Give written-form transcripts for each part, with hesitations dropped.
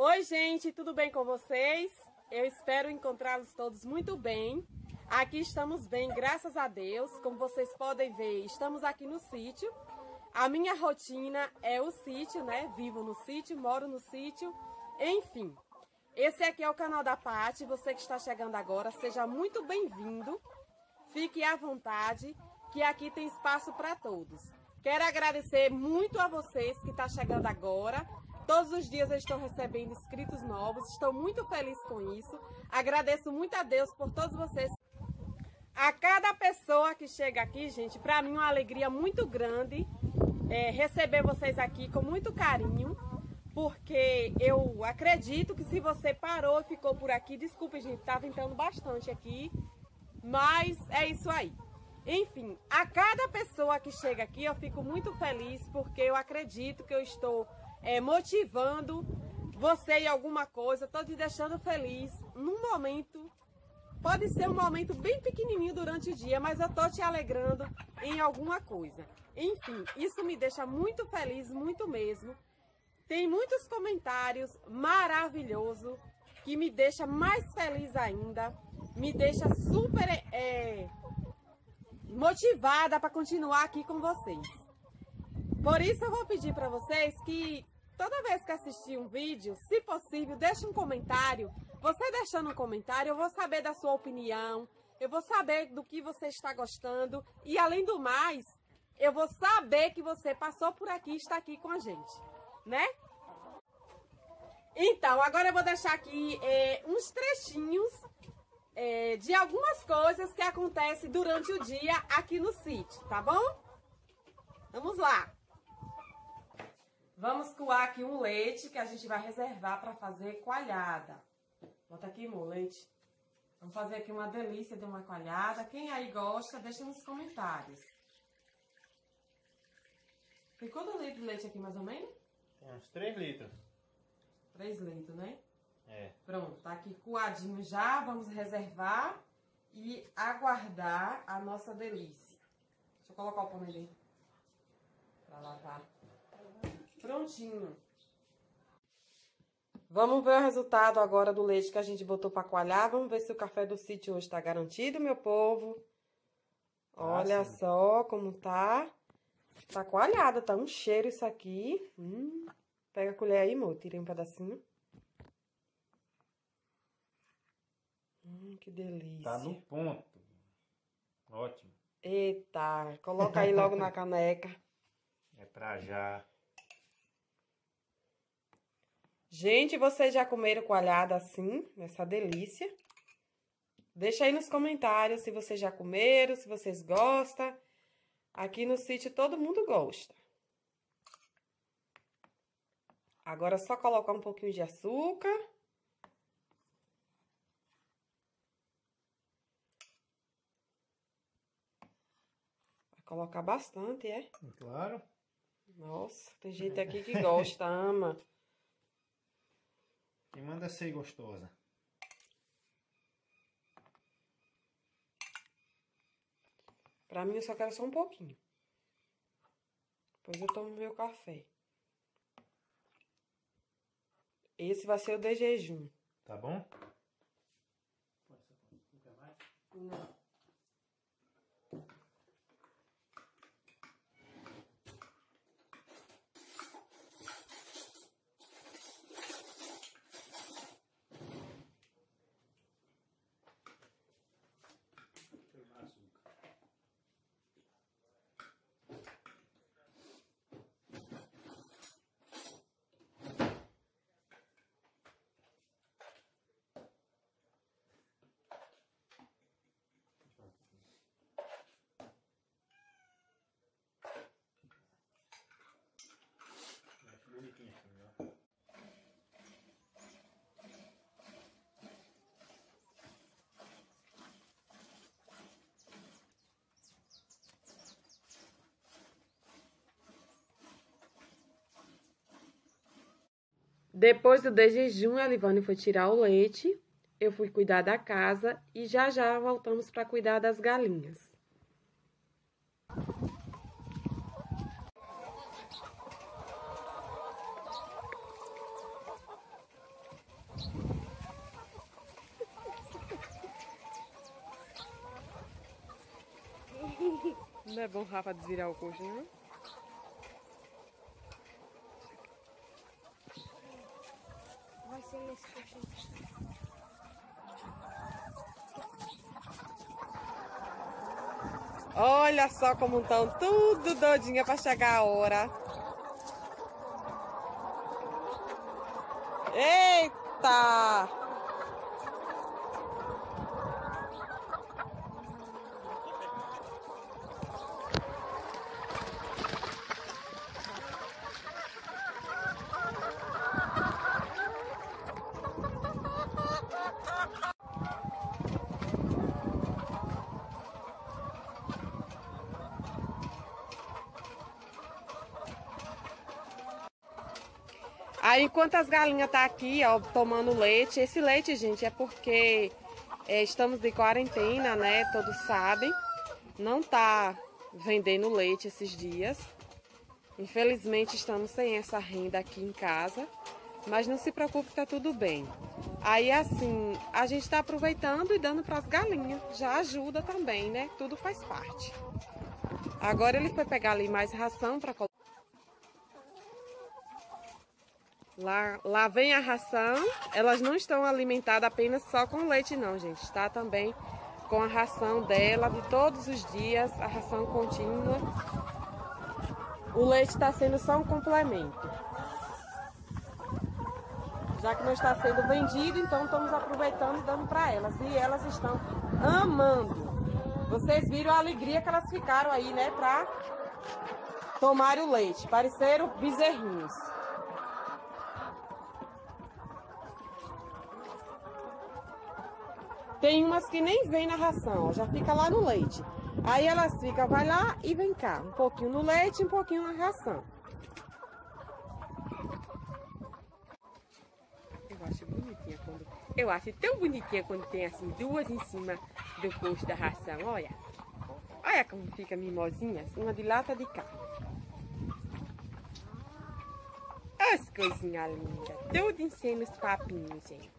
Oi, gente, tudo bem com vocês? Eu espero encontrá-los todos muito bem. Aqui estamos bem, graças a Deus. Como vocês podem ver, estamos aqui no sítio. A minha rotina é o sítio, né? Vivo no sítio, moro no sítio, enfim. Esse aqui é o canal da Paty. Você que está chegando agora, seja muito bem-vindo. Fique à vontade, que aqui tem espaço para todos. Quero agradecer muito a vocês que estão chegando agora. Todos os dias eu estou recebendo inscritos novos, estou muito feliz com isso. Agradeço muito a Deus por todos vocês. A cada pessoa que chega aqui, gente, para mim é uma alegria muito grande receber vocês aqui com muito carinho, porque eu acredito que se você parou e ficou por aqui, desculpe, gente, tá ventando bastante aqui, mas é isso aí. Enfim, a cada pessoa que chega aqui eu fico muito feliz, porque eu acredito que eu estou motivando você em alguma coisa, estou te deixando feliz num momento, pode ser um momento bem pequenininho durante o dia, mas eu estou te alegrando em alguma coisa. Enfim, isso me deixa muito feliz, muito mesmo. Tem muitos comentários maravilhosos que me deixa mais feliz ainda, me deixa super motivada para continuar aqui com vocês. Por isso eu vou pedir para vocês que toda vez que assistir um vídeo, se possível, deixe um comentário. Você deixando um comentário, eu vou saber da sua opinião, eu vou saber do que você está gostando e, além do mais, eu vou saber que você passou por aqui e está aqui com a gente, né? Então, agora eu vou deixar aqui uns trechinhos de algumas coisas que acontecem durante o dia aqui no sítio, tá bom? Vamos lá! Vamos coar aqui um leite que a gente vai reservar para fazer coalhada. Bota aqui, amor, leite. Vamos fazer aqui uma delícia de uma coalhada. Quem aí gosta, deixa nos comentários. Tem quantos litros de leite aqui, mais ou menos? Tem uns 3 litros. 3 litros, né? É. Pronto, tá aqui coadinho já. Vamos reservar e aguardar a nossa delícia. Deixa eu colocar o pano ali para lavar. Prontinho. Vamos ver o resultado agora do leite que a gente botou para coalhar. Vamos ver se o café do sítio hoje tá garantido, meu povo. Olha só como tá. Tá coalhada, tá um cheiro isso aqui. Pega a colher aí, amor. Tirei um pedacinho. Que delícia. Tá no ponto. Ótimo. Eita, coloca aí logo na caneca. É pra já. Gente, vocês já comeram coalhada assim, nessa delícia? Deixa aí nos comentários se vocês já comeram, se vocês gostam. Aqui no sítio todo mundo gosta. Agora é só colocar um pouquinho de açúcar. Vai colocar bastante, é? Claro. Nossa, tem gente aqui que gosta, ama. E manda ser gostosa. Pra mim, eu só quero só um pouquinho. Depois eu tomo meu café. Esse vai ser o de jejum. Tá bom? Não. Depois do de jejum, a Livane foi tirar o leite, eu fui cuidar da casa e já já voltamos para cuidar das galinhas. Não é bom Rafa desvirar o coxo, não? Vai ser nesse coxo aí. Olha só como estão tudo doidinha para chegar a hora. Eita! Aí, enquanto as galinhas tá aqui, ó, tomando leite, esse leite, gente, é porque estamos de quarentena, né? Todos sabem. Não tá vendendo leite esses dias. Infelizmente, estamos sem essa renda aqui em casa. Mas não se preocupe, tá tudo bem. Aí, assim, a gente tá aproveitando e dando para as galinhas. Já ajuda também, né? Tudo faz parte. Agora ele foi pegar ali mais ração para colocar. Lá vem a ração. Elas não estão alimentadas apenas só com leite não, gente. Está também com a ração dela de todos os dias, a ração contínua. O leite está sendo só um complemento. Já que não está sendo vendido, então estamos aproveitando e dando para elas. E elas estão amando. Vocês viram a alegria que elas ficaram aí, né? Para tomar o leite. Pareceram bezerrinhos. Tem umas que nem vem na ração, ó, já fica lá no leite. Aí elas ficam, vai lá e vem cá. Um pouquinho no leite, um pouquinho na ração. Eu acho tão bonitinha quando tem assim duas em cima do posto da ração, olha. Olha como fica mimosinhas, uma de lá, outra de cá. As coisinhas lindas, tudo em cima os papinhos, gente.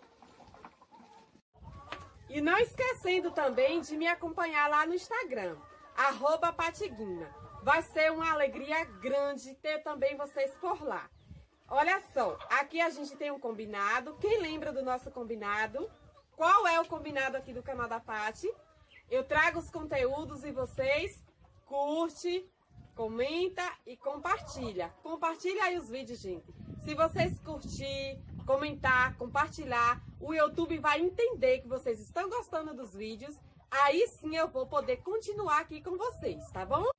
E não esquecendo também de me acompanhar lá no Instagram, @Patiguinha. Vai ser uma alegria grande ter também vocês por lá. Olha só, aqui a gente tem um combinado. Quem lembra do nosso combinado? Qual é o combinado aqui do canal da Pati? Eu trago os conteúdos e vocês curte, comenta e compartilha. Compartilha aí os vídeos, gente. Se vocês curtir, comentar, compartilhar, o YouTube vai entender que vocês estão gostando dos vídeos. Aí sim eu vou poder continuar aqui com vocês, tá bom?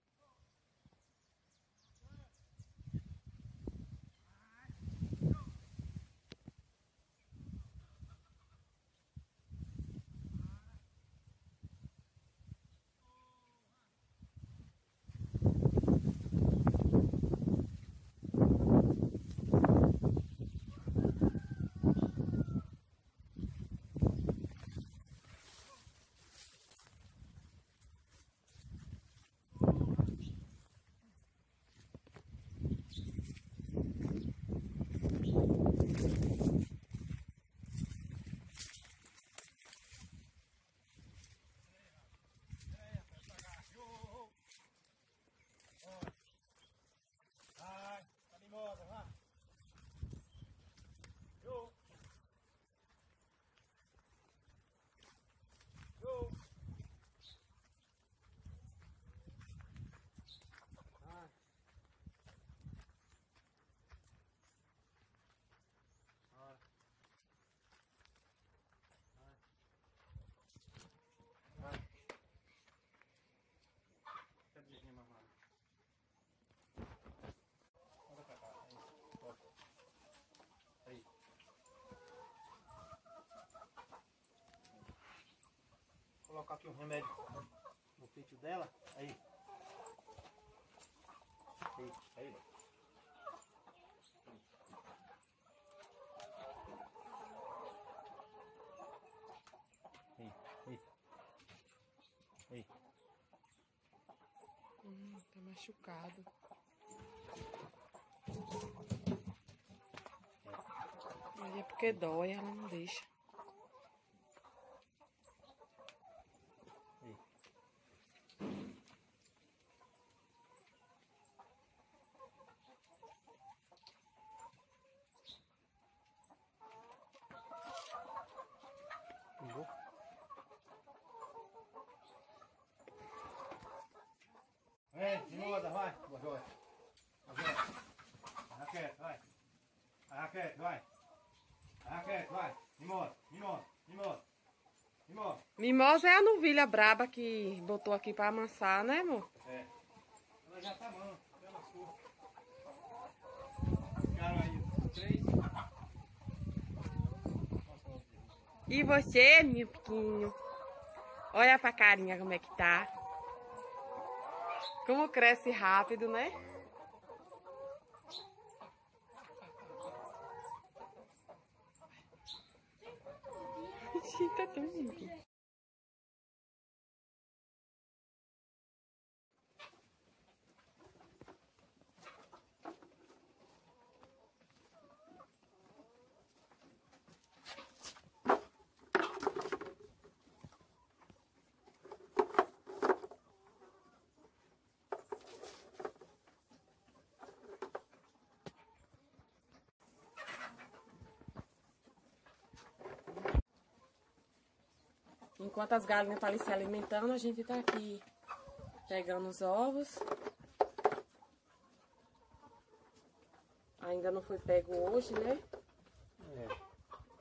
Colocar aqui um remédio no peito dela. Aí. Aí, aí. Aí, aí. Aí. Tá machucado. Aí é porque dói, ela não deixa. Raquete, vai. Raquete, vai. Mimosa, mimosa, mimosa. Mimosa. Mimosa é a novilha braba que botou aqui pra amassar, né, amor? É. Ela já tá mansa, ela sua. Ficaram aí 3. E você, meu pequeno? Olha pra carinha como é que tá. Como cresce rápido, né? Tá tão lindo. Enquanto as galinhas estão ali se alimentando, a gente tá aqui pegando os ovos. Ainda não foi pego hoje, né? É.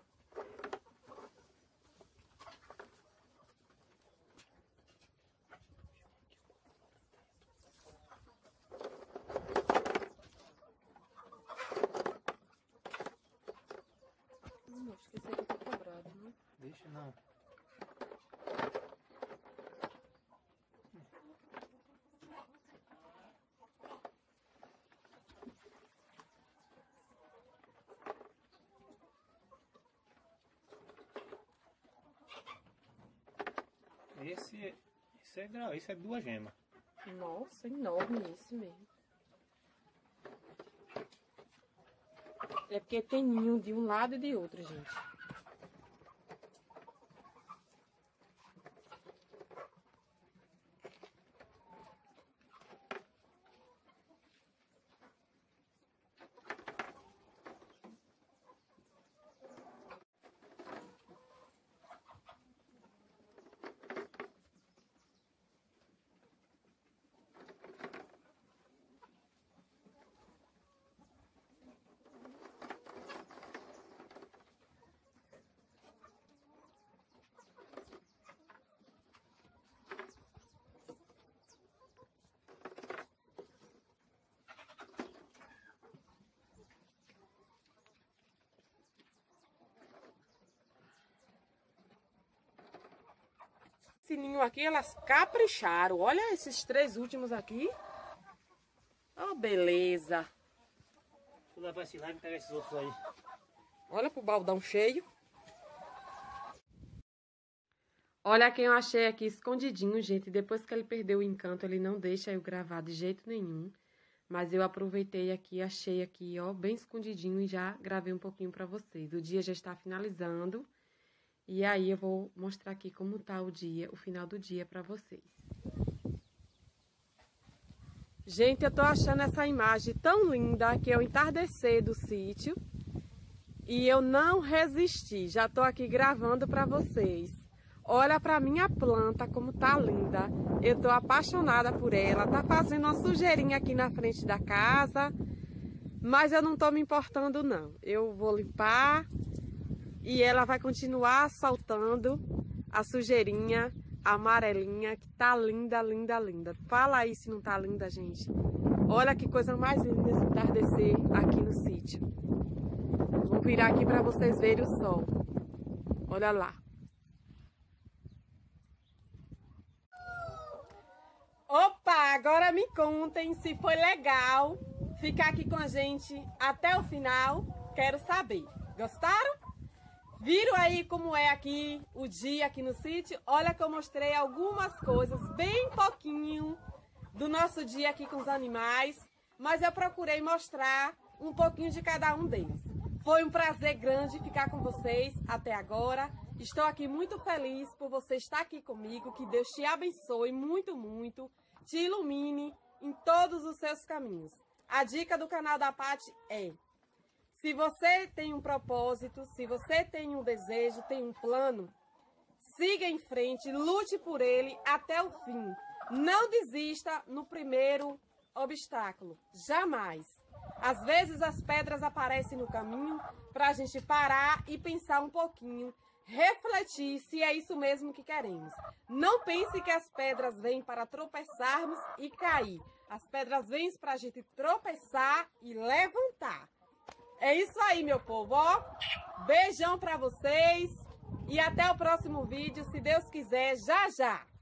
Acho que esse aqui tá quebrado, né? Deixa não. Esse é 2 gemas. Nossa, enorme esse mesmo. É porque tem ninho de um lado e de outro, gente. Esse ninho aqui, elas capricharam. Olha esses 3 últimos aqui. Oh, beleza. Vou levar esse lá e pegar esses outros aí. Olha pro baldão cheio. Olha quem eu achei aqui escondidinho, gente. Depois que ele perdeu o encanto, ele não deixa eu gravar de jeito nenhum. Mas eu aproveitei aqui, achei aqui, ó, bem escondidinho e já gravei um pouquinho pra vocês. O dia já está finalizando. E aí eu vou mostrar aqui como tá o dia, o final do dia pra vocês. Gente, eu tô achando essa imagem tão linda, que é o entardecer do sítio. E eu não resisti, já tô aqui gravando pra vocês. Olha pra minha planta como tá linda. Eu tô apaixonada por ela. Tá fazendo uma sujeirinha aqui na frente da casa. Mas eu não tô me importando não. Eu vou limpar. E ela vai continuar soltando a sujeirinha amarelinha, que tá linda, linda, linda. Fala aí se não tá linda, gente. Olha que coisa mais linda esse entardecer aqui no sítio. Vou virar aqui para vocês verem o sol. Olha lá. Opa, agora me contem se foi legal ficar aqui com a gente até o final. Quero saber. Gostaram? Viram aí como é aqui o dia aqui no sítio? Olha que eu mostrei algumas coisas, bem pouquinho do nosso dia aqui com os animais, mas eu procurei mostrar um pouquinho de cada um deles. Foi um prazer grande ficar com vocês até agora. Estou aqui muito feliz por você estar aqui comigo. Que Deus te abençoe muito, muito, te ilumine em todos os seus caminhos. A dica do canal da Paty é: se você tem um propósito, se você tem um desejo, tem um plano, siga em frente, lute por ele até o fim. Não desista no primeiro obstáculo, jamais. Às vezes as pedras aparecem no caminho para a gente parar e pensar um pouquinho, refletir se é isso mesmo que queremos. Não pense que as pedras vêm para tropeçarmos e cair. As pedras vêm para a gente tropeçar e levantar. É isso aí, meu povo, ó. Beijão para vocês e até o próximo vídeo, se Deus quiser, já já.